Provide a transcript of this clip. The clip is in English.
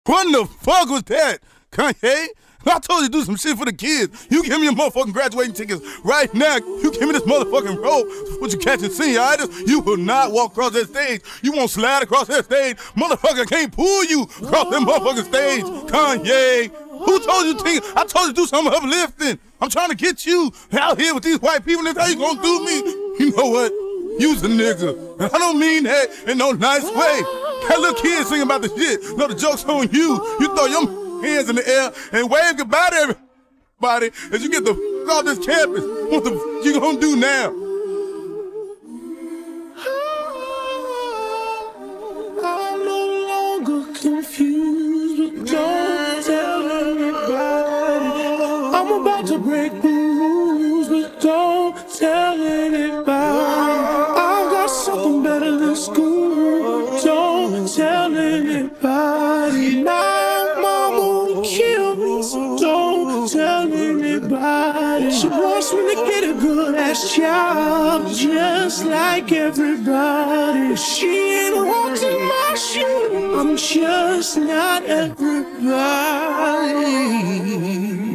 What in the fuck was that, Kanye? I told you to do some shit for the kids. You give me your motherfucking graduating tickets right now. You give me this motherfucking rope. What you catching senioritis? You will not walk across that stage. You won't slide across that stage. Motherfucker can't pull you across that motherfucking stage, Kanye. Who told you to? I told you to do some uplifting. I'm trying to get you out here with these white people. That's how you gonna do me. You know what? You's a nigga. I don't mean that in no nice way. That little kid singing about the shit. No, the joke's on you. You throw your hands in the air and wave goodbye to everybody as you get the f off this campus. What the f you gonna do now? I'm no longer confused, but don't tell anybody. I'm about to break the rules, but don't tell anybody. I've got something better than school, but don't tell anybody. Don't tell anybody. She wants me to get a good ass job, just like everybody. She ain't walking my shoes. I'm just not everybody.